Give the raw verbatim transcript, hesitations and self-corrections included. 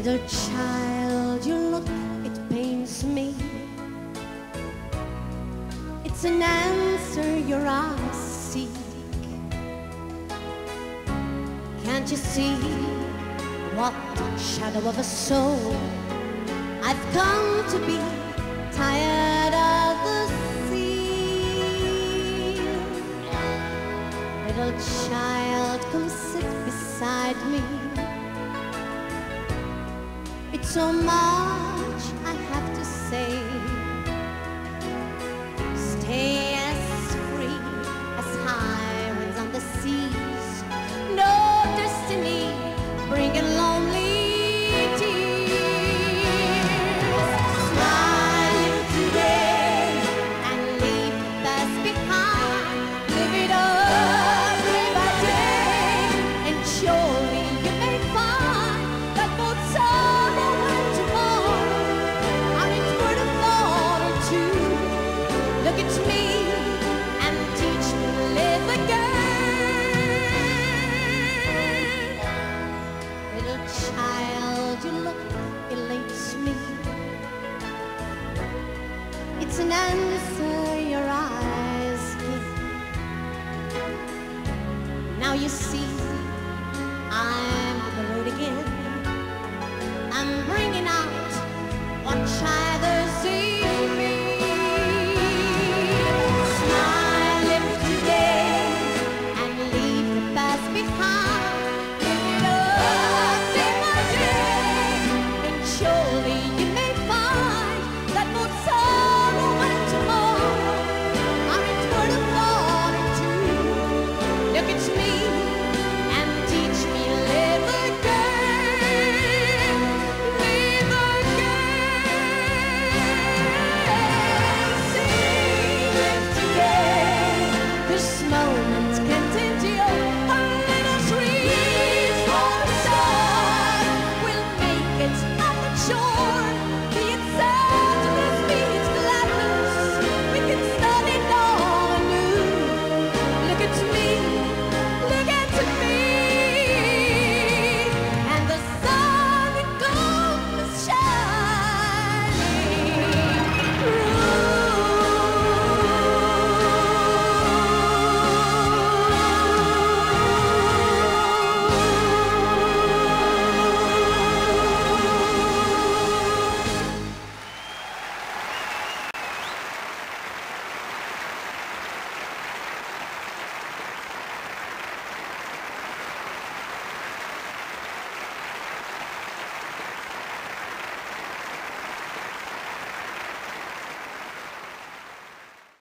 Little child, your look, it pains me. It's an answer your eyes seek. Can't you see what shadow of a soul I've come to be? Tired of the sea. Little child, come sit beside me. It's so much I have to say. Stay as free as high winds on the seas. No destiny bringing lonely tears. Smile today and leave the past behind. Live it up day by day, and surely you may find that both sorrow and tomorrow are in word of thought or two. Look at me and teach me to live again. Little child, your look elates me. It's an answer your eyes give. Now you see